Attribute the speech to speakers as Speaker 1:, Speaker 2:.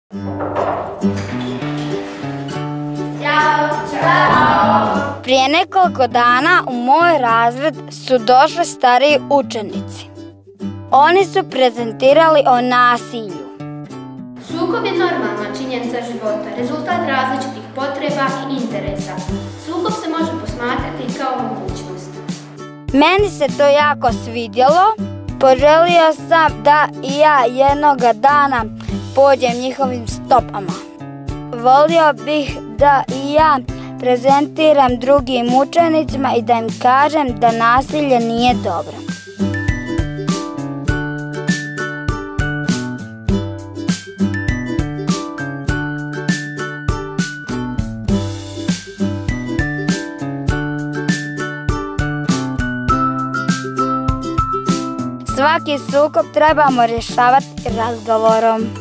Speaker 1: Prije nekoliko dana u moj razred su došli stariji učenici. Oni su prezentirali o nasilju.
Speaker 2: Sukob je normalna činjenica života, rezultat različitih potreba i interesa. Sukob se može posmatrati kao mogućnost.
Speaker 1: Meni se to jako svidjelo. Poželio sam da i ja jednoga dana pođem njihovim stopama. Volio bih da i ja prezentiram drugim učenicima i da im kažem da nasilje nije dobro. Svaki sukob trebamo rješavati razgovorom.